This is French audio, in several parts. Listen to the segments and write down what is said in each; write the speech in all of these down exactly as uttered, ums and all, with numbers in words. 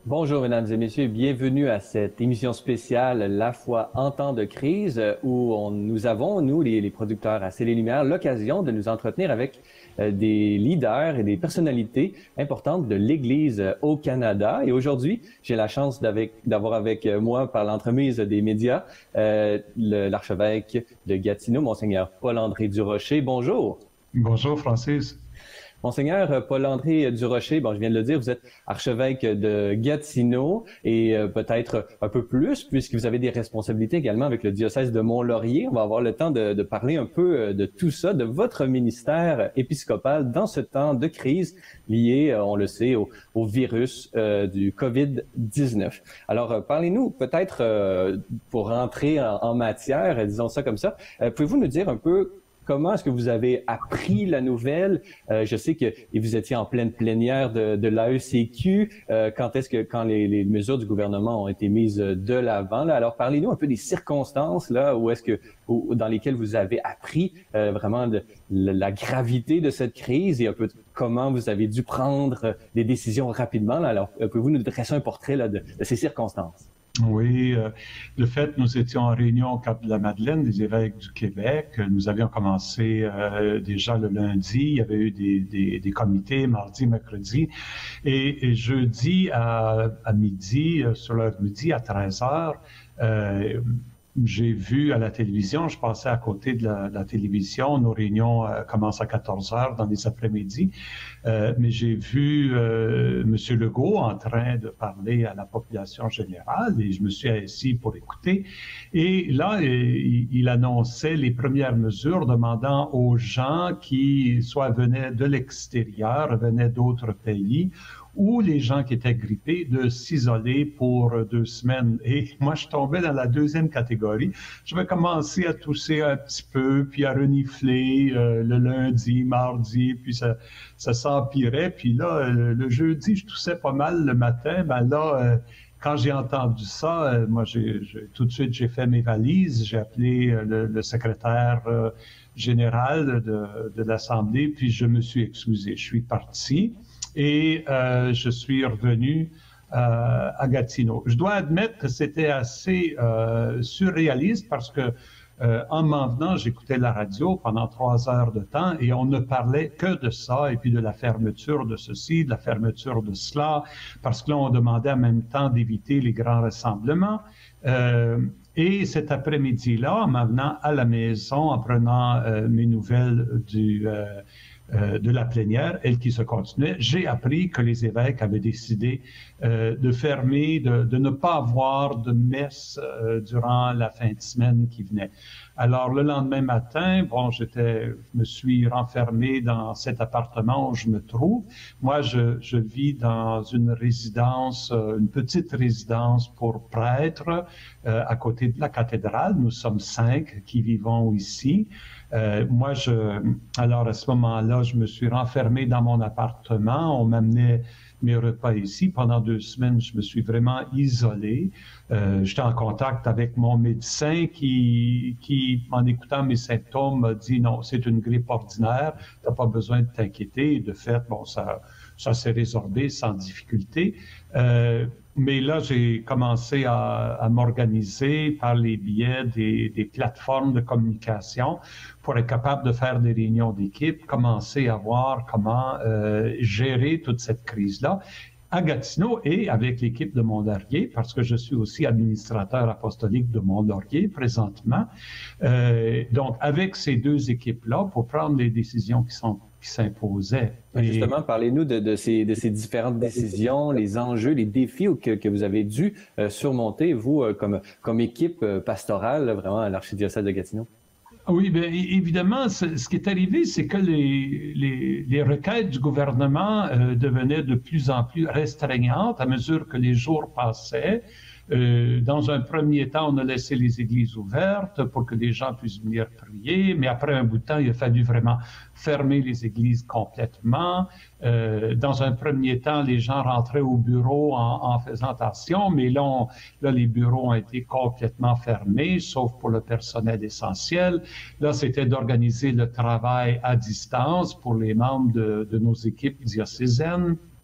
Bonjour, mesdames et messieurs, bienvenue à cette émission spéciale La foi en temps de crise où on, nous avons, nous, les, les producteurs à C'est les Lumières, l'occasion de nous entretenir avec euh, des leaders et des personnalités importantes de l'Église euh, au Canada. Et aujourd'hui, j'ai la chance d'avoir avec moi, par l'entremise des médias, euh, l'archevêque de Gatineau, Monseigneur Paul-André Durocher. Bonjour. Bonjour, Francis. Monseigneur Paul-André Durocher, bon, je viens de le dire, vous êtes archevêque de Gatineau et euh, peut-être un peu plus, puisque vous avez des responsabilités également avec le diocèse de Mont-Laurier. On va avoir le temps de, de parler un peu de tout ça, de votre ministère épiscopal dans ce temps de crise lié, on le sait, au, au virus euh, du COVID dix-neuf. Alors, euh, parlez-nous peut-être, euh, pour rentrer en, en matière, disons ça comme ça, euh, pouvez-vous nous dire un peu comment est-ce que vous avez appris la nouvelle? Euh, je sais que vous étiez en pleine plénière de, de l'A E C Q. Euh, quand est-ce que, quand les, les mesures du gouvernement ont été mises de l'avant? Là, alors, parlez-nous un peu des circonstances là où est-ce que, où, dans lesquelles vous avez appris euh, vraiment de, la, la gravité de cette crise et un peu comment vous avez dû prendre des décisions rapidement. Là. Alors, pouvez-vous nous dresser un portrait là de, de ces circonstances? Oui, euh, le fait, nous étions en réunion au Cap de la Madeleine des évêques du Québec. Nous avions commencé euh, déjà le lundi. Il y avait eu des, des, des comités mardi, mercredi. Et, et jeudi à, à midi, euh, sur l'heure de midi, à treize heures, euh, j'ai vu à la télévision, je passais à côté de la, la télévision, nos réunions euh, commencent à quatorze heures dans les après-midi, euh, mais j'ai vu euh, M. Legault en train de parler à la population générale et je me suis assis pour écouter. Et là, il, il annonçait les premières mesures demandant aux gens qui soit venaient de l'extérieur, venaient d'autres pays, ou les gens qui étaient grippés de s'isoler pour deux semaines. Et moi, je tombais dans la deuxième catégorie. Je vais commencer à tousser un petit peu, puis à renifler euh, le lundi, mardi, puis ça, ça s'empirait. Puis là, euh, le jeudi, je toussais pas mal le matin. Ben là, euh, quand j'ai entendu ça, euh, moi, j'ai, j'ai, tout de suite, j'ai fait mes valises. J'ai appelé euh, le, le secrétaire euh, général de, de l'Assemblée, puis je me suis excusé. Je suis parti. Et euh, je suis revenu euh, à Gatineau. Je dois admettre que c'était assez euh, surréaliste parce que euh, en m'en venant, j'écoutais la radio pendant trois heures de temps et on ne parlait que de ça et puis de la fermeture de ceci, de la fermeture de cela, parce que là, on demandait en même temps d'éviter les grands rassemblements. Euh, et cet après-midi-là, en m'en venant à la maison, en prenant euh, mes nouvelles du... Euh, Euh, de la plénière, elle qui se continuait, j'ai appris que les évêques avaient décidé euh, de fermer, de, de ne pas avoir de messe euh, durant la fin de semaine qui venait. Alors, le lendemain matin, bon, j'étais, je me suis renfermé dans cet appartement où je me trouve. Moi, je, je vis dans une résidence, euh, une petite résidence pour prêtres euh, à côté de la cathédrale. Nous sommes cinq qui vivons ici. Euh, moi, je, alors à ce moment-là, je me suis renfermé dans mon appartement. On m'amenait mes repas ici. Pendant deux semaines, je me suis vraiment isolé. Euh, j'étais en contact avec mon médecin qui, qui, en écoutant mes symptômes, m'a dit non, c'est une grippe ordinaire. T'as pas besoin de t'inquiéter. De fait, bon, ça, ça s'est résorbé sans difficulté. Euh, Mais là, j'ai commencé à, à m'organiser par les biais des, des plateformes de communication pour être capable de faire des réunions d'équipe, commencer à voir comment euh, gérer toute cette crise-là à Gatineau et avec l'équipe de Mont-Laurier, parce que je suis aussi administrateur apostolique de Mont-Laurier présentement. Euh, donc, avec ces deux équipes-là, pour prendre les décisions qui sont qui s'imposaient. Et... Justement, parlez-nous de, de, ces, de ces différentes décisions, les enjeux, les défis que, que vous avez dû euh, surmonter, vous, euh, comme, comme équipe euh, pastorale, vraiment, à l'archidiocèse de Gatineau. Oui, bien évidemment, ce qui est arrivé, c'est que les, les, les requêtes du gouvernement euh, devenaient de plus en plus restreignantes à mesure que les jours passaient. Euh, dans un premier temps, on a laissé les églises ouvertes pour que les gens puissent venir prier, mais après un bout de temps, il a fallu vraiment fermer les églises complètement. Euh, dans un premier temps, les gens rentraient au bureau en, en faisant attention, mais là, on, là, les bureaux ont été complètement fermés, sauf pour le personnel essentiel. Là, c'était d'organiser le travail à distance pour les membres de, de nos équipes diocésaines.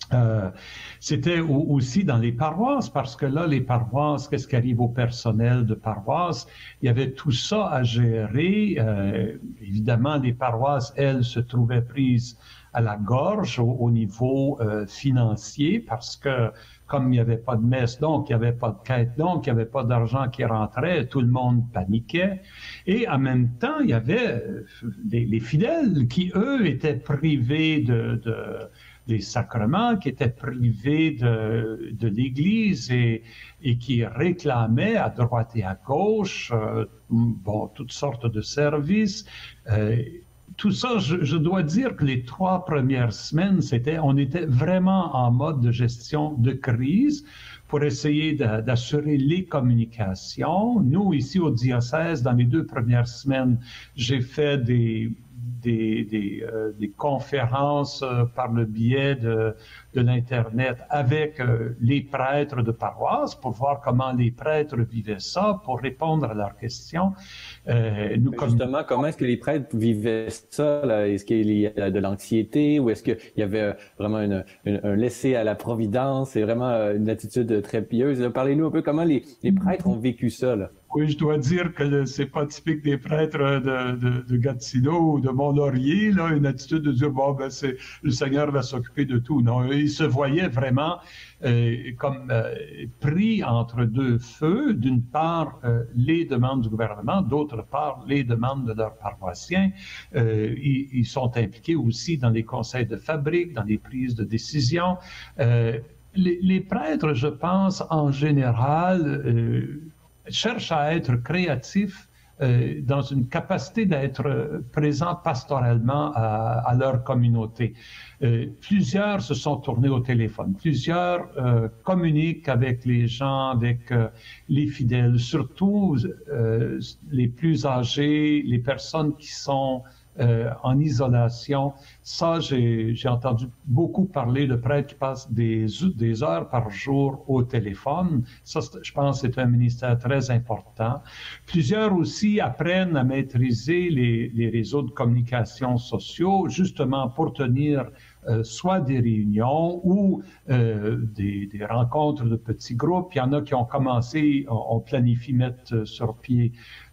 Euh, C'était aussi dans les paroisses, parce que là, les paroisses, qu'est-ce qui arrive au personnel de paroisse? Il y avait tout ça à gérer. Euh, évidemment, les paroisses, elles, se trouvaient prises à la gorge au, au niveau euh, financier, parce que comme il n'y avait pas de messe, donc il n'y avait pas de quête, donc il n'y avait pas d'argent qui rentrait, tout le monde paniquait. Et en même temps, il y avait les, les fidèles qui, eux, étaient privés de... de des sacrements, qui étaient privés de, de l'Église et, et qui réclamaient à droite et à gauche euh, bon, toutes sortes de services. Euh, tout ça, je, je dois dire que les trois premières semaines, c'était, on était vraiment en mode de gestion de crise pour essayer d'assurer les communications. Nous, ici au diocèse, dans les deux premières semaines, j'ai fait des Des, des, euh, des conférences euh, par le biais de, de l'Internet avec euh, les prêtres de paroisse pour voir comment les prêtres vivaient ça, pour répondre à leurs questions. Euh, nous Justement, comment est-ce que les prêtres vivaient ça? Est-ce qu'il y a de l'anxiété ou est-ce qu'il y avait vraiment une, une, un laisser à la providence? C'est vraiment une attitude très pieuse. Parlez-nous un peu comment les, les prêtres ont vécu ça, là. Oui, je dois dire que c'est pas typique des prêtres de, de, de Gatineau ou de Mont-Laurier, là, une attitude de dire, bon, ben, c'est, le Seigneur va s'occuper de tout. Non, ils se voyaient vraiment euh, comme euh, pris entre deux feux. D'une part, euh, les demandes du gouvernement, d'autre part, les demandes de leurs paroissiens. Euh, ils, ils sont impliqués aussi dans les conseils de fabrique, dans les prises de décision. Euh, les, les prêtres, je pense, en général, euh, cherchent à être créatifs euh, dans une capacité d'être présents pastoralement à, à leur communauté. Euh, plusieurs se sont tournés au téléphone, plusieurs euh, communiquent avec les gens, avec euh, les fidèles, surtout euh, les plus âgés, les personnes qui sont Euh, en isolation. Ça, j'ai, j'ai entendu beaucoup parler de prêtres qui passent des, des heures par jour au téléphone. Ça, je pense, c'est un ministère très important. Plusieurs aussi apprennent à maîtriser les, les réseaux de communication sociaux, justement pour tenir Euh, soit des réunions ou euh, des, des rencontres de petits groupes. Il y en a qui ont commencé, on, on planifie mettre sur pied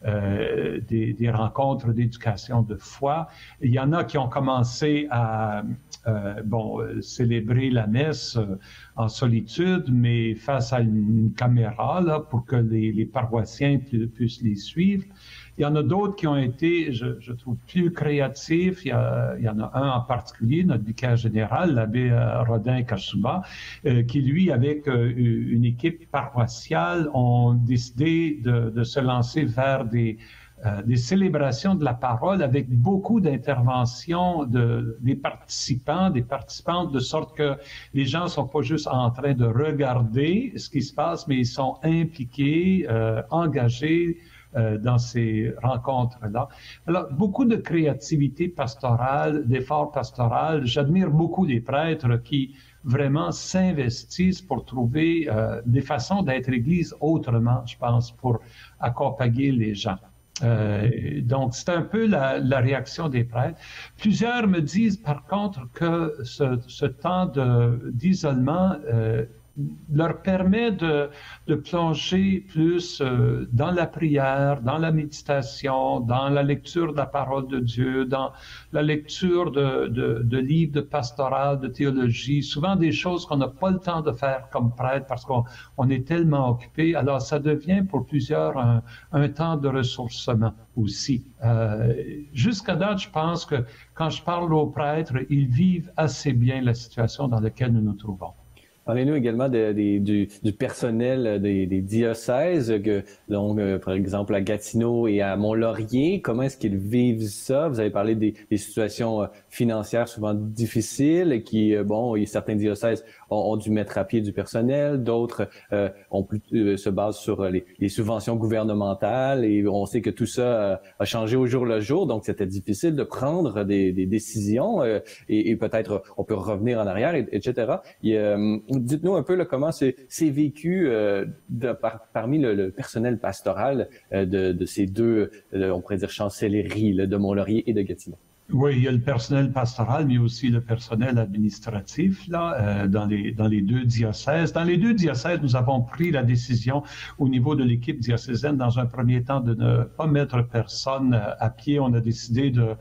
euh, des, des rencontres d'éducation de foi. Il y en a qui ont commencé à euh, bon, euh, célébrer la messe euh, en solitude, mais face à une caméra là, pour que les, les paroissiens pu, puissent les suivre. Il y en a d'autres qui ont été, je, je trouve, plus créatifs. Il y, a, il y en a un en particulier, notre vicaire général, l'abbé Rodin Kassuba, euh, qui, lui, avec euh, une équipe paroissiale, ont décidé de, de se lancer vers des, euh, des célébrations de la parole avec beaucoup d'interventions de, des participants, des participantes, de sorte que les gens ne sont pas juste en train de regarder ce qui se passe, mais ils sont impliqués, euh, engagés, dans ces rencontres-là. Alors, beaucoup de créativité pastorale, d'efforts pastoral. J'admire beaucoup les prêtres qui vraiment s'investissent pour trouver euh, des façons d'être Église autrement, je pense, pour accompagner les gens. Euh, donc, c'est un peu la, la réaction des prêtres. Plusieurs me disent, par contre, que ce, ce temps de, d'isolement euh, leur permet de, de plonger plus euh, dans la prière, dans la méditation, dans la lecture de la parole de Dieu, dans la lecture de, de, de livres de pastoral, de théologie, souvent des choses qu'on n'a pas le temps de faire comme prêtre parce qu'on on est tellement occupé. Alors, ça devient pour plusieurs un, un temps de ressourcement aussi. Euh, jusqu'à date, je pense que quand je parle aux prêtres, ils vivent assez bien la situation dans laquelle nous nous trouvons. Parlez-nous également de, de, du, du personnel des, des diocèses, que, donc, euh, par exemple à Gatineau et à Mont-Laurier. Comment est-ce qu'ils vivent ça? Vous avez parlé des, des situations euh, financières souvent difficiles qui, euh, bon, certains diocèses ont, ont dû mettre à pied du personnel, d'autres euh, ont plus, euh, se basent sur les, les subventions gouvernementales et on sait que tout ça euh, a changé au jour le jour, donc c'était difficile de prendre des, des décisions euh, et, et peut-être on peut revenir en arrière, et, etc. Et, euh, dites-nous un peu là, comment c'est, c'est vécu euh, de, par, parmi le, le personnel pastoral euh, de, de ces deux, euh, on pourrait dire, chancelleries là, de Mont-Laurier et de Gatineau. Oui, il y a le personnel pastoral, mais aussi le personnel administratif là, euh, dans, les, dans les deux diocèses. Dans les deux diocèses, nous avons pris la décision au niveau de l'équipe diocésaine, dans un premier temps, de ne pas mettre personne à pied. On a décidé de...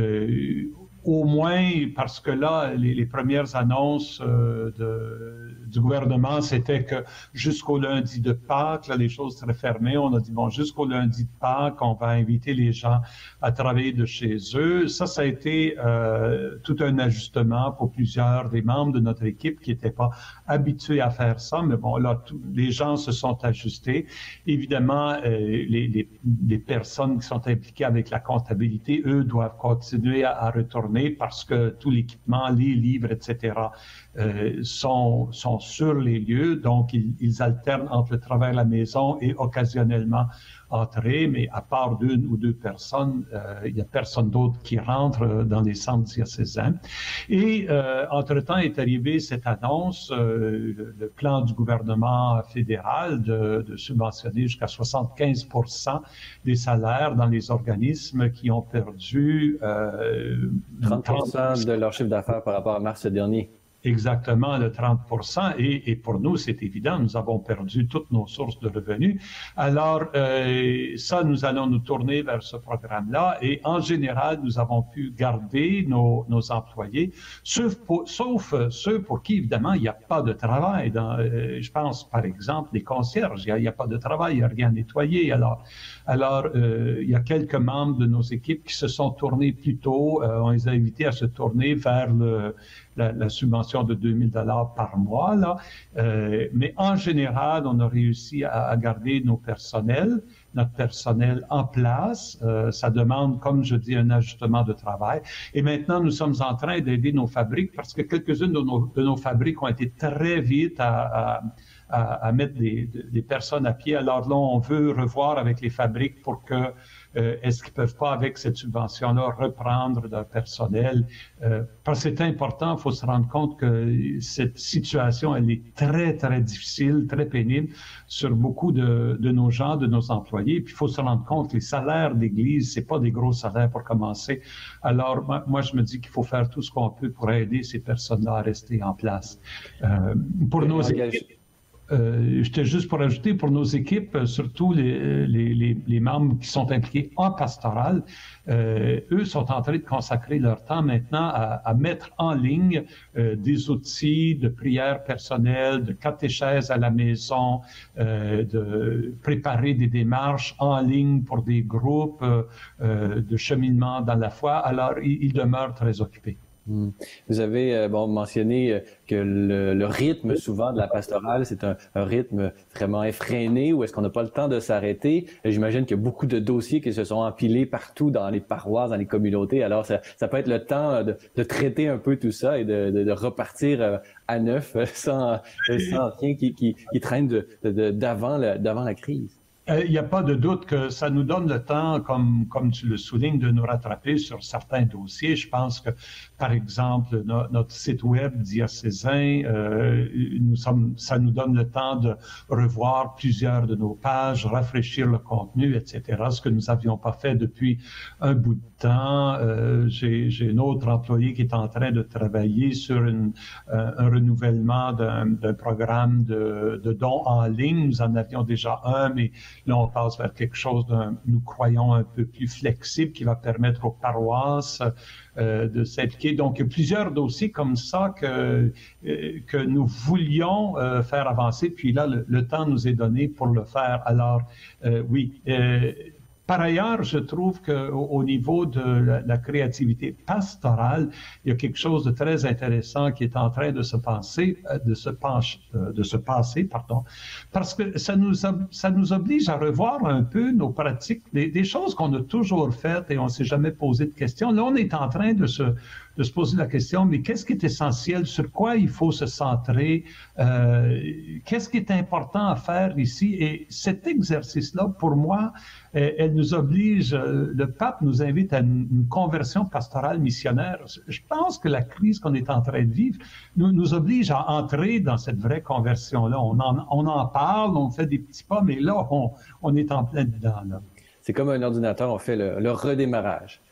Euh, au moins, parce que là, les, les premières annonces euh, de, du gouvernement, c'était que jusqu'au lundi de Pâques, là, les choses seraient fermées. On a dit, bon, jusqu'au lundi de Pâques, on va inviter les gens à travailler de chez eux. Ça, ça a été euh, tout un ajustement pour plusieurs des membres de notre équipe qui n'étaient pas habitués à faire ça. Mais bon, là, tout, les gens se sont ajustés. Évidemment, euh, les, les, les personnes qui sont impliquées avec la comptabilité, eux, doivent continuer à, à retourner parce que tout l'équipement, les livres, et cetera, euh, sont, sont sur les lieux. Donc, ils, ils alternent entre le travail à la maison et occasionnellement entrer, mais à part d'une ou deux personnes, euh, il n'y a personne d'autre qui rentre dans les centres diocésains. Et euh, entre-temps est arrivée cette annonce, euh, le, le plan du gouvernement fédéral de, de subventionner jusqu'à soixante-quinze pour cent des salaires dans les organismes qui ont perdu euh, trente pour cent de leur chiffre d'affaires par rapport à mars dernier. Exactement, le trente pour cent. Et, et pour nous, c'est évident, nous avons perdu toutes nos sources de revenus. Alors, euh, ça, nous allons nous tourner vers ce programme-là. Et en général, nous avons pu garder nos, nos employés, sauf, pour, sauf ceux pour qui, évidemment, il n'y a pas de travail. Dans, euh, je pense, par exemple, les concierges. Il n'y a, a pas de travail, il n'y a rien nettoyé. Alors, alors euh, il y a quelques membres de nos équipes qui se sont tournés plus tôt. Euh, on les a invités à se tourner vers le... La, la subvention de deux mille dollars par mois, là. Euh, mais en général, on a réussi à, à garder nos personnels, notre personnel en place. Euh, ça demande, comme je dis, un ajustement de travail. Et maintenant, nous sommes en train d'aider nos fabriques parce que quelques-unes de nos, de nos fabriques ont été très vite à, à À, à mettre des, des personnes à pied. Alors là, on veut revoir avec les fabriques pour que, euh, est-ce qu'ils peuvent pas, avec cette subvention-là, reprendre leur personnel. Euh, parce que c'est important, il faut se rendre compte que cette situation, elle est très, très difficile, très pénible sur beaucoup de, de nos gens, de nos employés. Puis il faut se rendre compte que les salaires d'Église, c'est pas des gros salaires pour commencer. Alors, moi, moi je me dis qu'il faut faire tout ce qu'on peut pour aider ces personnes-là à rester en place. Euh, pour nos équipes, Euh, J'étais juste pour ajouter, pour nos équipes, surtout les, les, les, les membres qui sont impliqués en pastoral, euh, eux sont en train de consacrer leur temps maintenant à, à mettre en ligne euh, des outils de prière personnelle, de catéchèse à la maison, euh, de préparer des démarches en ligne pour des groupes euh, de cheminement dans la foi. Alors, ils, ils demeurent très occupés. Vous avez euh, bon, mentionné que le, le rythme souvent de la pastorale, c'est un, un rythme vraiment effréné où est-ce qu'on n'a pas le temps de s'arrêter. J'imagine qu'il y a beaucoup de dossiers qui se sont empilés partout dans les paroisses, dans les communautés. Alors, ça, ça peut être le temps de, de traiter un peu tout ça et de, de, de repartir à neuf sans, sans rien qui, qui, qui traîne de, de, d'avant, le, d'avant la crise. Il n'y a pas de doute que ça nous donne le temps, comme, comme tu le soulignes, de nous rattraper sur certains dossiers. Je pense que, par exemple, no, notre site web diocésain, euh, nous sommes, ça nous donne le temps de revoir plusieurs de nos pages, rafraîchir le contenu, et cetera, ce que nous n'avions pas fait depuis un bout de temps. Euh, j'ai, j'ai un autre employé qui est en train de travailler sur une, euh, un renouvellement d'un, d'un programme de, de dons en ligne. Nous en avions déjà un, mais là, on passe vers quelque chose, d'un, nous croyons, un peu plus flexible qui va permettre aux paroisses euh, de s'impliquer. Donc, il y a plusieurs dossiers comme ça que, euh, que nous voulions euh, faire avancer. Puis là, le, le temps nous est donné pour le faire. Alors, euh, oui. Euh, Par ailleurs, je trouve qu'au au niveau de la, la créativité pastorale, il y a quelque chose de très intéressant qui est en train de se passer, de se pencher, de se passer, pardon, parce que ça nous, ça nous oblige à revoir un peu nos pratiques, des, des choses qu'on a toujours faites et on ne s'est jamais posé de questions. Là, on est en train de se, de se poser la question, mais qu'est-ce qui est essentiel, sur quoi il faut se centrer, euh, qu'est-ce qui est important à faire ici? Et cet exercice-là, pour moi, elle nous oblige, le pape nous invite à une, une conversion pastorale missionnaire. Je pense que la crise qu'on est en train de vivre nous, nous oblige à entrer dans cette vraie conversion-là. On en, on en parle, on fait des petits pas, mais là, on, on est en plein dedans. Là. C'est comme un ordinateur, on fait le, le redémarrage.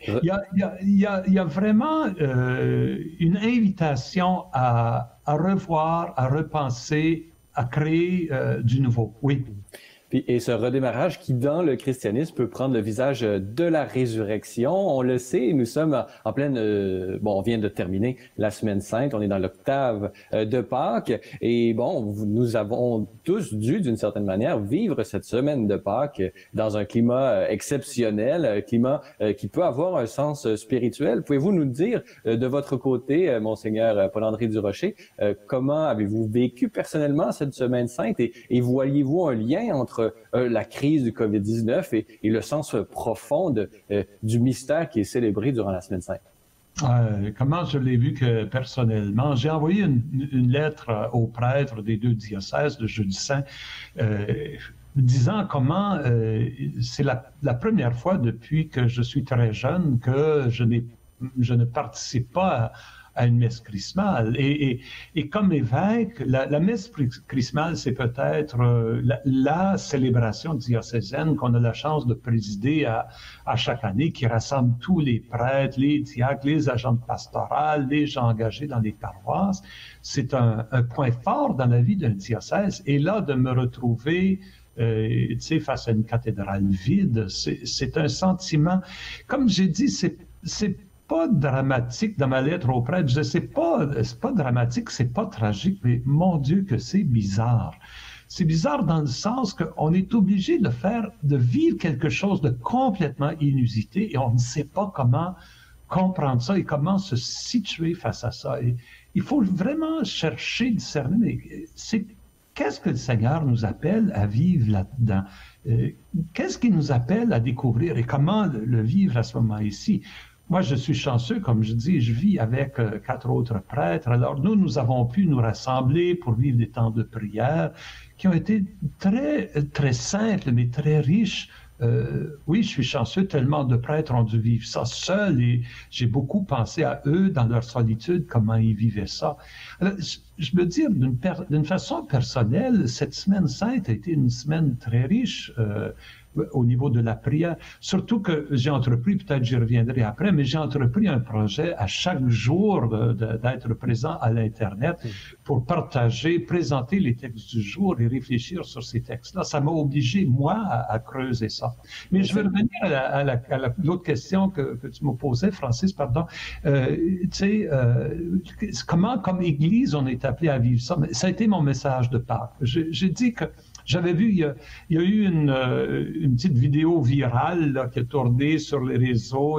Il y a, il y a, il y a, il y a vraiment euh, une invitation à, à revoir, à repenser, à créer euh, du nouveau. Oui. Et ce redémarrage qui, dans le christianisme, peut prendre le visage de la résurrection. On le sait, nous sommes en pleine... Euh, bon, on vient de terminer la Semaine Sainte, on est dans l'octave euh, de Pâques. Et bon, nous avons tous dû, d'une certaine manière, vivre cette semaine de Pâques dans un climat euh, exceptionnel, un climat euh, qui peut avoir un sens euh, spirituel. Pouvez-vous nous dire, euh, de votre côté, euh, Monseigneur Paul-André Durocher, euh, comment avez-vous vécu personnellement cette Semaine Sainte et, et voyez-vous un lien entre Euh, la crise du covid dix-neuf et, et le sens profond de, euh, du mystère qui est célébré durant la Semaine Sainte? Euh, comment je l'ai vu que personnellement, j'ai envoyé une, une lettre aux prêtres des deux diocèses de Jeudi Saint, euh, disant comment euh, c'est la, la première fois depuis que je suis très jeune que je, n'ai, je ne participe pas à, à une messe chrismale. Et, et, et comme évêque, la, la messe chrismale, c'est peut-être euh, la, la célébration diocésaine qu'on a la chance de présider à, à chaque année, qui rassemble tous les prêtres, les diacres, les agents pastorales, les gens engagés dans les paroisses. C'est un, un point fort dans la vie d'un diocèse. Et là, de me retrouver Euh, tu sais, face à une cathédrale vide, c'est un sentiment, comme j'ai dit, c'est c'est pas dramatique dans ma lettre au prêtre. Je sais pas, c'est pas dramatique, c'est pas tragique, mais mon Dieu que c'est bizarre. C'est bizarre dans le sens qu'on est obligé de faire, de vivre quelque chose de complètement inusité et on ne sait pas comment comprendre ça et comment se situer face à ça. Et il faut vraiment chercher, discerner. C'est Qu'est-ce que le Seigneur nous appelle à vivre là-dedans? Euh, Qu'est-ce qu'il nous appelle à découvrir et comment le, le vivre à ce moment ici? Moi, je suis chanceux, comme je dis, je vis avec euh, quatre autres prêtres. Alors, nous, nous avons pu nous rassembler pour vivre des temps de prière qui ont été très, très simples, mais très riches. Euh, oui, je suis chanceux, tellement de prêtres ont dû vivre ça seuls et j'ai beaucoup pensé à eux dans leur solitude, comment ils vivaient ça. Alors, je, je me dis, d'une d'une façon personnelle, cette semaine sainte a été une semaine très riche euh, au niveau de la prière. Surtout que j'ai entrepris, peut-être j'y reviendrai après, mais j'ai entrepris un projet à chaque jour d'être présent à l'Internet pour partager, présenter les textes du jour et réfléchir sur ces textes-là. Ça m'a obligé, moi, à, à creuser ça. Mais je vais revenir à l'autre question que, que tu m'as posée, Francis, pardon. Euh, tu sais, euh, comment, comme Église, on est appelé à vivre ça? Ça a été mon message de Pâques. J'ai dit que j'avais vu, il y a, il y a eu une, euh, une petite vidéo virale là, qui a tourné sur les réseaux.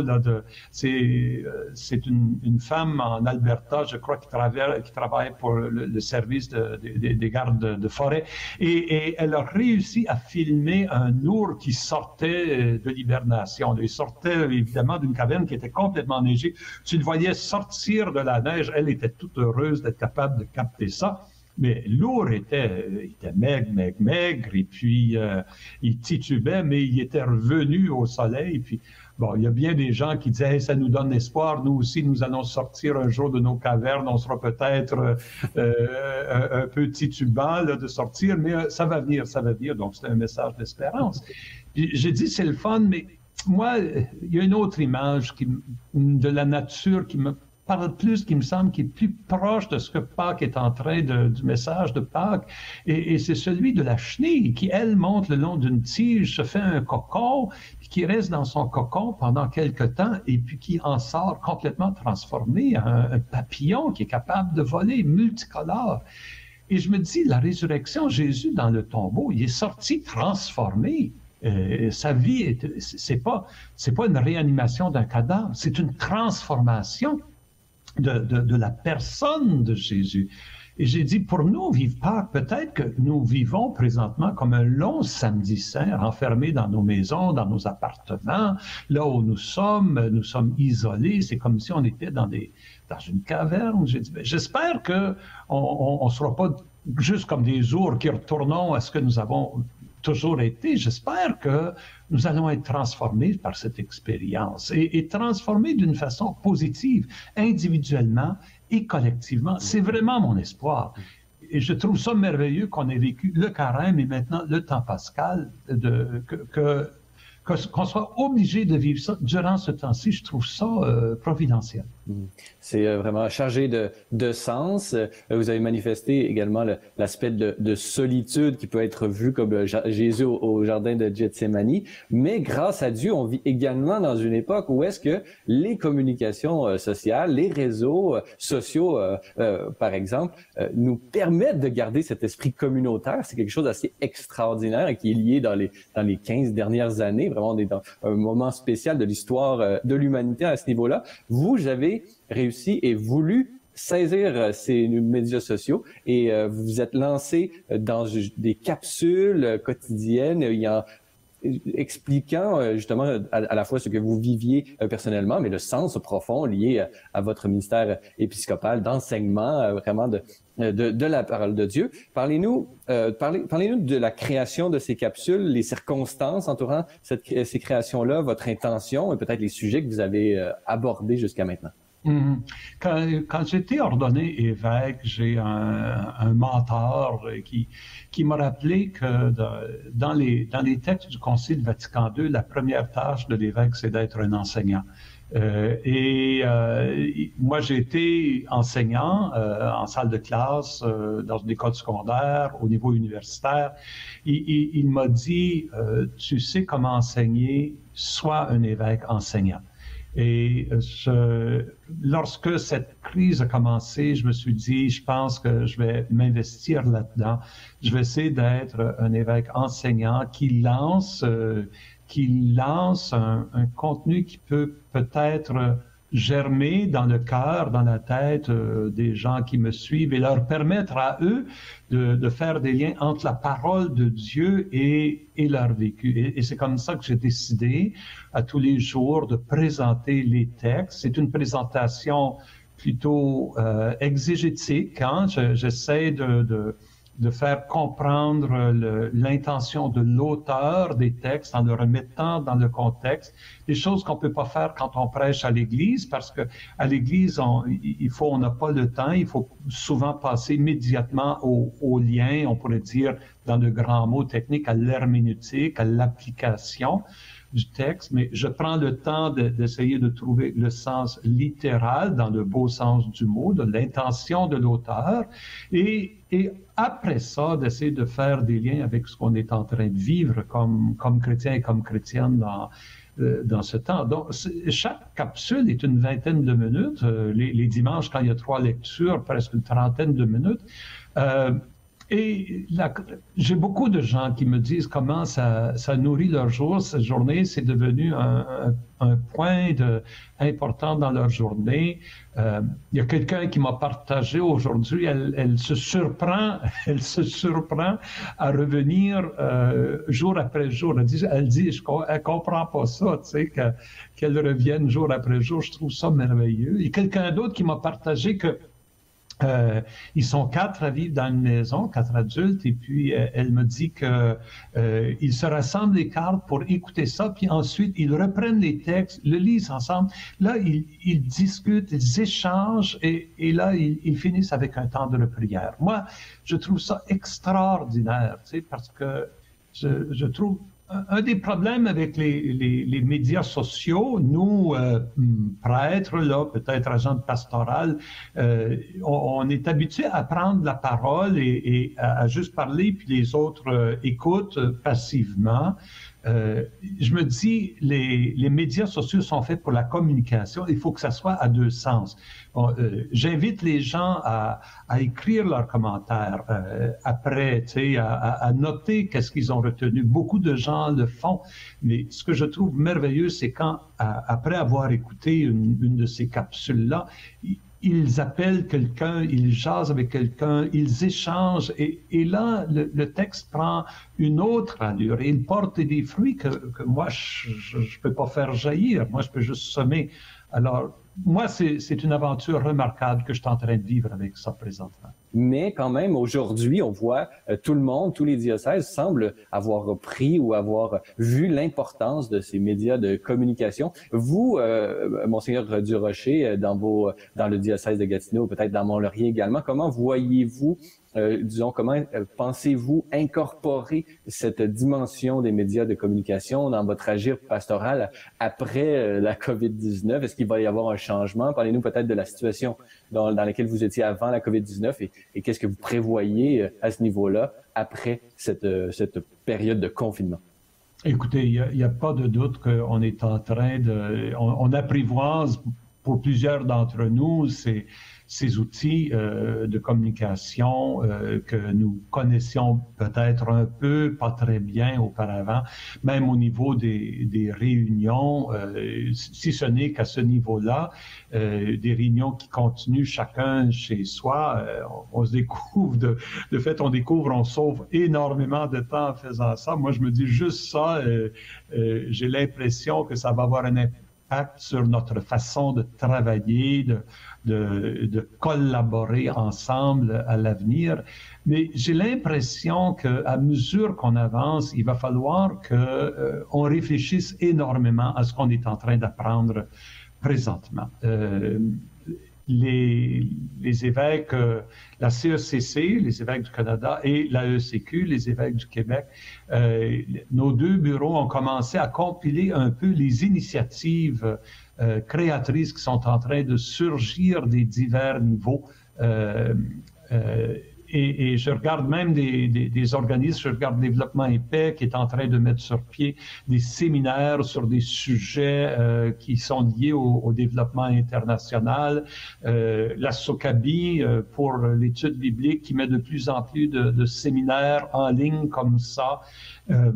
C'est euh, une, une femme en Alberta, je crois, qui, travaille, qui travaille pour le, le service de, de, de, des gardes de, de forêt. Et, et elle a réussi à filmer un ours qui sortait de l'hibernation. Il sortait évidemment d'une caverne qui était complètement neigée. Tu le voyais sortir de la neige. Elle était toute heureuse d'être capable de capter ça. Mais l'ours était, était maigre, maigre, maigre, et puis euh, il titubait, mais il était revenu au soleil. Puis, bon, il y a bien des gens qui disaient hey, « ça nous donne espoir, nous aussi, nous allons sortir un jour de nos cavernes, on sera peut-être euh, un, un peu titubant là, de sortir, mais euh, ça va venir, ça va venir. » Donc, c'est un message d'espérance. J'ai dit « c'est le fun, mais moi, il y a une autre image qui, de la nature qui me parle plus, qui me semble, qui est plus proche de ce que Pâques est en train de, du message de Pâques, et, et c'est celui de la chenille qui, elle, monte le long d'une tige, se fait un cocon, puis qui reste dans son cocon pendant quelque temps, et puis qui en sort complètement transformé, un, un papillon qui est capable de voler, multicolore. Et je me dis, la résurrection, Jésus dans le tombeau, il est sorti transformé. Euh, sa vie, c'est pas, c'est pas une réanimation d'un cadavre, c'est une transformation De, de, de la personne de Jésus. Et j'ai dit, pour nous, vivre Pâques, peut-être que nous vivons présentement comme un long samedi saint, enfermés dans nos maisons, dans nos appartements, là où nous sommes, nous sommes isolés, c'est comme si on était dans, des, dans une caverne. J'ai dit, ben, j'espère qu'on ne sera pas juste comme des ours qui retournons à ce que nous avons toujours été. J'espère que nous allons être transformés par cette expérience et, et transformés d'une façon positive, individuellement et collectivement. C'est vraiment mon espoir. Et je trouve ça merveilleux qu'on ait vécu le carême et maintenant le temps pascal, de, que, que qu'on soit obligé de vivre ça durant ce temps-ci, je trouve ça euh, providentiel. C'est euh, vraiment chargé de, de sens. Euh, vous avez manifesté également l'aspect de, de solitude qui peut être vu comme euh, Jésus au, au jardin de Gethsémani. Mais grâce à Dieu, on vit également dans une époque où est-ce que les communications euh, sociales, les réseaux euh, sociaux, euh, euh, par exemple, euh, nous permettent de garder cet esprit communautaire. C'est quelque chose d'assez extraordinaire et qui est lié dans les, dans les quinze dernières années. Vraiment, on est dans un moment spécial de l'histoire euh, de l'humanité à ce niveau-là. Vous, j'avais réussi et voulu saisir ces médias sociaux et euh, vous vous êtes lancé dans des capsules quotidiennes il en, expliquant justement à, à la fois ce que vous viviez euh, personnellement, mais le sens profond lié à, à votre ministère épiscopal d'enseignement euh, vraiment de, de, de la parole de Dieu. Parlez-nous euh, parlez, parlez-nous de la création de ces capsules, les circonstances entourant cette, ces créations-là, votre intention et peut-être les sujets que vous avez euh, abordés jusqu'à maintenant. Mmh. Quand, quand j'étais ordonné évêque, j'ai un, un mentor qui, qui m'a rappelé que dans, dans, les, dans les textes du Concile Vatican deux, la première tâche de l'évêque, c'est d'être un enseignant. Euh, et euh, moi, j'ai été enseignant euh, en salle de classe, euh, dans une école secondaire, au niveau universitaire. Il, il, il m'a dit, euh, tu sais comment enseigner, sois un évêque enseignant. Et je, lorsque cette crise a commencé, je me suis dit, je pense que je vais m'investir là-dedans. Je vais essayer d'être un évêque enseignant qui lance, euh, qui lance un, un contenu qui peut peut-être germer dans le cœur, dans la tête euh, des gens qui me suivent et leur permettre à eux de, de faire des liens entre la parole de Dieu et, et leur vécu. Et, et c'est comme ça que j'ai décidé à tous les jours de présenter les textes. C'est une présentation plutôt euh, exégétique. Hein? Je, j'essaie de, de de faire comprendre l'intention de l'auteur des textes en le remettant dans le contexte, des choses qu'on peut pas faire quand on prêche à l'Église, parce que à l'Église, on, il faut, on n'a pas le temps, il faut souvent passer immédiatement au, au lien, on pourrait dire dans de grands mots techniques, à l'herméneutique, à l'application du texte, mais je prends le temps d'essayer de, de trouver le sens littéral, dans le beau sens du mot, de l'intention de l'auteur, et, et après ça, d'essayer de faire des liens avec ce qu'on est en train de vivre comme, comme chrétien et comme chrétienne dans, euh, dans ce temps. Donc, chaque capsule est une vingtaine de minutes. Euh, les, les dimanches, quand il y a trois lectures, presque une trentaine de minutes. Euh, Et j'ai beaucoup de gens qui me disent comment ça, ça nourrit leur jour. Cette journée, c'est devenu un, un, un point de, important dans leur journée. Euh, il y a quelqu'un qui m'a partagé aujourd'hui, elle, elle se surprend, elle se surprend à revenir euh, jour après jour. Elle dit, elle dit, je, elle comprend pas ça, tu sais, que, qu'elle revienne jour après jour. Je trouve ça merveilleux. Il y a quelqu'un d'autre qui m'a partagé que Euh, ils sont quatre à vivre dans une maison, quatre adultes, et puis euh, elle me dit que euh, ils se rassemblent les cartes pour écouter ça, puis ensuite ils reprennent les textes, le lisent ensemble. Là, ils, ils discutent, ils échangent, et, et là, ils, ils finissent avec un temps de prière. Moi, je trouve ça extraordinaire, tu sais, parce que je, je trouve un des problèmes avec les, les, les médias sociaux, nous, euh, prêtres, là, peut-être agents pastoraux, euh, on, on est habitué à prendre la parole et, et à, à juste parler, puis les autres euh, écoutent euh, passivement. Euh, je me dis, les, les médias sociaux sont faits pour la communication. Il faut que ça soit à deux sens. Bon, euh, j'invite les gens à, à écrire leurs commentaires euh, après, tu sais, à, à noter qu'est-ce qu'ils ont retenu. Beaucoup de gens le font, mais ce que je trouve merveilleux, c'est quand, à, après avoir écouté une, une de ces capsules-là, ils appellent quelqu'un, ils jasent avec quelqu'un, ils échangent, et, et là, le, le texte prend une autre allure, et il porte des fruits que, que moi, je ne peux pas faire jaillir, moi, je peux juste semer. Alors, moi, c'est une aventure remarquable que je suis en train de vivre avec ça présentement. mais quand même, aujourd'hui, on voit euh, tout le monde, tous les diocèses semblent avoir pris ou avoir vu l'importance de ces médias de communication. Vous, euh, Monseigneur Durocher, dans vos, dans le diocèse de Gatineau, peut-être dans Mont-Laurier également, comment voyez-vous Euh, disons, comment euh, pensez-vous incorporer cette dimension des médias de communication dans votre agir pastoral après euh, la COVID dix-neuf? Est-ce qu'il va y avoir un changement? Parlez-nous peut-être de la situation dans, dans laquelle vous étiez avant la COVID dix-neuf et, et qu'est-ce que vous prévoyez euh, à ce niveau-là après cette, euh, cette période de confinement? Écoutez, il n'y a, a pas de doute qu'on est en train de... On, on apprivoise pour plusieurs d'entre nous, c'est ces outils euh, de communication euh, que nous connaissions peut-être un peu, pas très bien auparavant, même au niveau des, des réunions, euh, si ce n'est qu'à ce niveau-là, euh, des réunions qui continuent chacun chez soi, euh, on, on se découvre, de, de fait, on découvre, on sauve énormément de temps en faisant ça. Moi, je me dis juste ça, euh, euh, j'ai l'impression que ça va avoir un impact sur notre façon de travailler, de, de, de collaborer ensemble à l'avenir. Mais j'ai l'impression qu'à mesure qu'on avance, il va falloir qu'on euh, réfléchisse énormément à ce qu'on est en train d'apprendre présentement. Euh, Les, les évêques, euh, la C E C C, les évêques du Canada, et l'A E C Q, les évêques du Québec, euh, nos deux bureaux ont commencé à compiler un peu les initiatives euh, créatrices qui sont en train de surgir des divers niveaux. Euh, euh, Et, et je regarde même des, des, des organismes, je regarde Développement et Paix qui est en train de mettre sur pied des séminaires sur des sujets euh, qui sont liés au, au développement international. Euh, la SOCABI euh, pour l'étude biblique qui met de plus en plus de, de séminaires en ligne comme ça. Euh,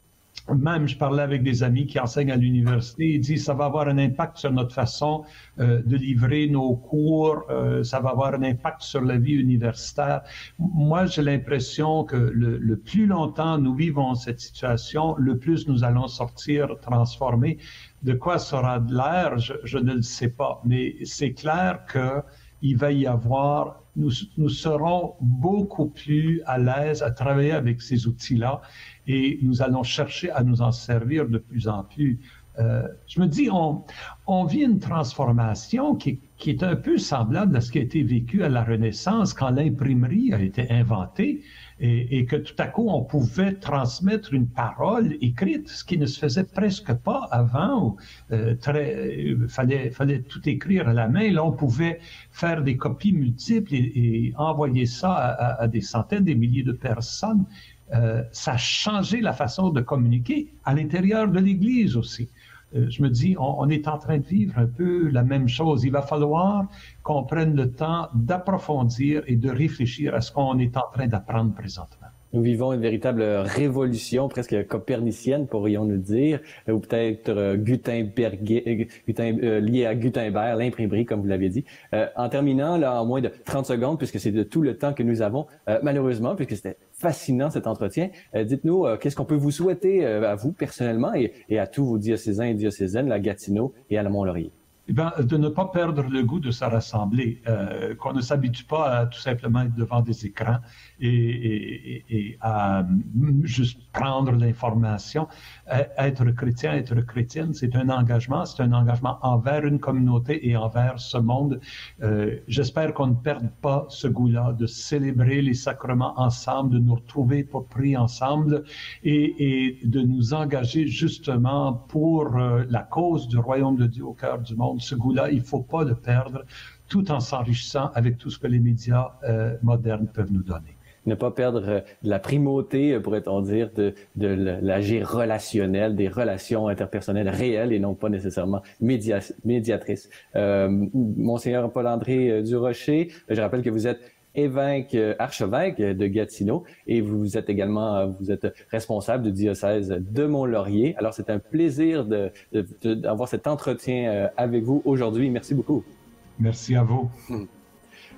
Même, je parlais avec des amis qui enseignent à l'université, ils disent ça va avoir un impact sur notre façon euh, de livrer nos cours, euh, ça va avoir un impact sur la vie universitaire. Moi, j'ai l'impression que le, le plus longtemps nous vivons cette situation, le plus nous allons sortir transformés. De quoi sera de l'air, je, je ne le sais pas, mais c'est clair qu'il va y avoir, nous, nous serons beaucoup plus à l'aise à travailler avec ces outils-là. Et nous allons chercher à nous en servir de plus en plus. Euh, je me dis, on, on vit une transformation qui, qui est un peu semblable à ce qui a été vécu à la Renaissance quand l'imprimerie a été inventée et, et que tout à coup on pouvait transmettre une parole écrite, ce qui ne se faisait presque pas avant. Euh, très, euh, fallait, fallait tout écrire à la main. Là, on pouvait faire des copies multiples et, et envoyer ça à, à, à des centaines, des milliers de personnes. Euh, ça a changé la façon de communiquer à l'intérieur de l'Église aussi. Euh, je me dis, on, on est en train de vivre un peu la même chose. Il va falloir qu'on prenne le temps d'approfondir et de réfléchir à ce qu'on est en train d'apprendre présentement. Nous vivons une véritable révolution, presque copernicienne, pourrions-nous dire, ou peut-être euh, Gutenberg, Guten, euh, lié à Gutenberg, l'imprimerie, comme vous l'avez dit. Euh, en terminant, là, en moins de trente secondes, puisque c'est de tout le temps que nous avons, euh, malheureusement, puisque c'était fascinant cet entretien, euh, dites-nous, euh, qu'est-ce qu'on peut vous souhaiter euh, à vous personnellement et, et à tous vos diocésains et diocésaines, à Gatineau et à la Mont-Laurier? Eh bien, de ne pas perdre le goût de se rassembler, euh, qu'on ne s'habitue pas à tout simplement être devant des écrans et, et, et à juste prendre l'information. Être chrétien, être chrétienne, c'est un engagement, c'est un engagement envers une communauté et envers ce monde. Euh, j'espère qu'on ne perde pas ce goût-là de célébrer les sacrements ensemble, de nous retrouver pour prier ensemble et, et de nous engager justement pour euh, la cause du royaume de Dieu au cœur du monde. Ce goût-là, il ne faut pas le perdre, tout en s'enrichissant avec tout ce que les médias euh, modernes peuvent nous donner. Ne pas perdre la primauté, pourrait-on dire, de, de l'agir relationnel, des relations interpersonnelles réelles et non pas nécessairement média, médiatrices. Euh, Monseigneur Paul-André Durocher, je rappelle que vous êtes évêque, archevêque de Gatineau et vous êtes également, vous êtes responsable du diocèse de Mont-Laurier. Alors, c'est un plaisir de, de, de, d'avoir cet entretien avec vous aujourd'hui. Merci beaucoup. Merci à vous.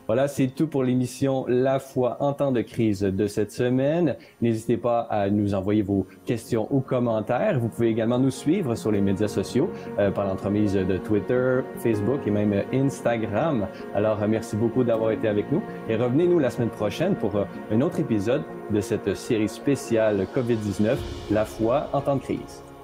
Voilà, c'est tout pour l'émission La foi en temps de crise de cette semaine. N'hésitez pas à nous envoyer vos questions ou commentaires. Vous pouvez également nous suivre sur les médias sociaux euh, par l'entremise de Twitter, Facebook et même Instagram. Alors, euh, merci beaucoup d'avoir été avec nous et revenez-nous la semaine prochaine pour euh, un autre épisode de cette série spéciale covid dix-neuf, La foi en temps de crise.